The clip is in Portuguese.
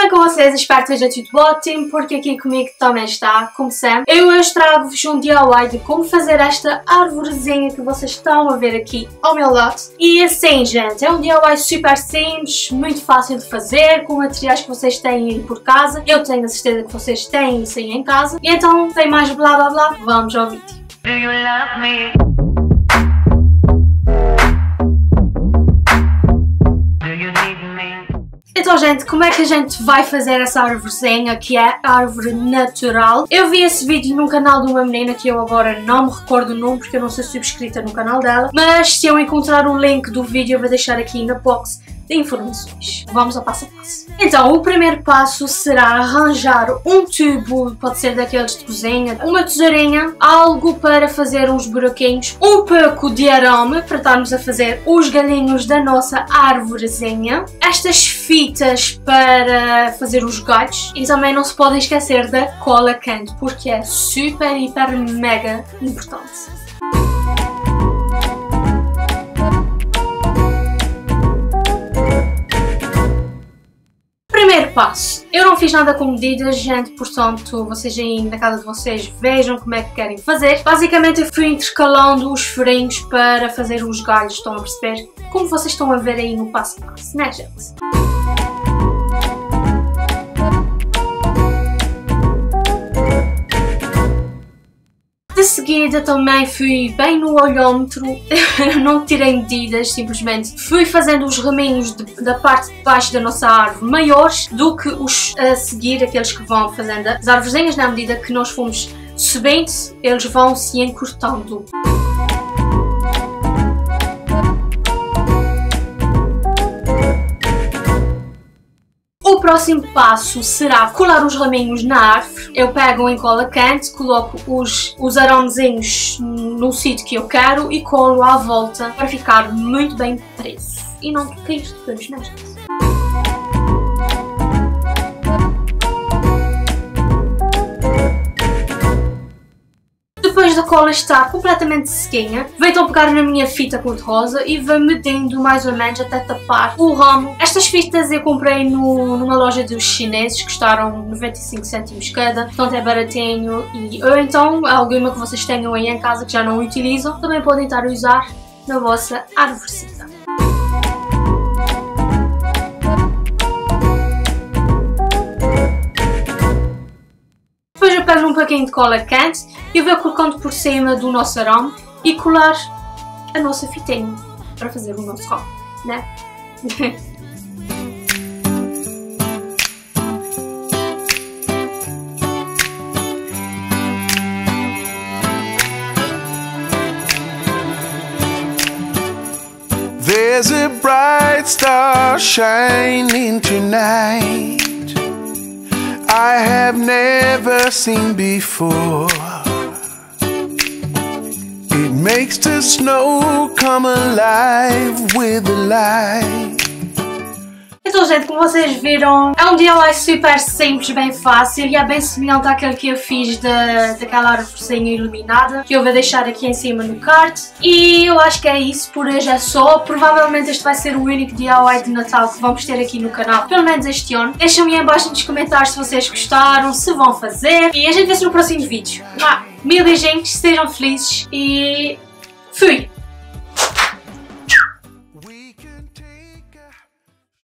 bem com vocês? Espero que esteja tudo ótimo, porque aqui comigo também está, como sempre. Eu hoje trago-vos um DIY de como fazer esta árvorezinha que vocês estão a ver aqui ao meu lado. E assim, gente, é um DIY super simples, muito fácil de fazer, com materiais que vocês têm aí por casa. Eu tenho a certeza que vocês têm isso aí em casa. E então, sem mais blá blá blá, vamos ao vídeo. Do you love me? Do you need me? Então, gente, como é que a gente vai fazer essa árvorezinha, que é a árvore natural? Eu vi esse vídeo num canal de uma menina que eu agora não me recordo o nome porque eu não sou subscrita no canal dela, mas se eu encontrar o link do vídeo eu vou deixar aqui na box de informações. Vamos ao passo a passo. Então, o primeiro passo será arranjar um tubo, pode ser daqueles de cozinha, uma tesourinha, algo para fazer uns buraquinhos, um pouco de arame para estarmos a fazer os galhinhos da nossa árvorezinha, estas fitas para fazer os galhos e também não se podem esquecer da cola quente, porque é super, hiper, mega importante. Primeiro passo, eu não fiz nada com medidas, gente, portanto vocês aí na casa de vocês vejam como é que querem fazer. Basicamente eu fui intercalando os furinhos para fazer os galhos, estão a perceber? Como vocês estão a ver aí no passo a passo, né, gente? De seguida também fui bem no olhômetro, não tirei medidas, simplesmente fui fazendo os raminhos da parte de baixo da nossa árvore maiores do que os a seguir, aqueles que vão fazendo as árvorezinhas. Na medida que nós fomos subindo, eles vão se encurtando. O próximo passo será colar os raminhos na árvore. Eu pego em cola quente, coloco os aramezinhos no sítio que eu quero e colo à volta para ficar muito bem preso. E não cair depois, né, gente? Depois da cola estar completamente sequinha, vou então pegar na minha fita cor-de-rosa e vou medindo mais ou menos até tapar o ramo. Estas fitas eu comprei numa loja dos chineses, custaram 95 cêntimos cada, portanto é baratinho. Ou então alguma que vocês tenham aí em casa que já não utilizam, também podem estar a usar na vossa árvorecita. Pego um pouquinho de cola quente e vou colocando por cima do nosso arame e colar a nossa fitinha para fazer o nosso ramo, né? There's a bright star shining tonight I have never seen before. It makes the snow come alive with the light. Então, gente, como vocês viram, é um DIY super simples, bem fácil e é bem semelhante àquele que eu fiz daquela árvorezinha iluminada, que eu vou deixar aqui em cima no card. E eu acho que é isso, por hoje é só. Provavelmente este vai ser o único DIY de Natal que vamos ter aqui no canal, pelo menos este ano. Deixem-me aí abaixo nos comentários se vocês gostaram, se vão fazer. E a gente vê-se no próximo vídeo. Mil beijinhos, sejam felizes e fui!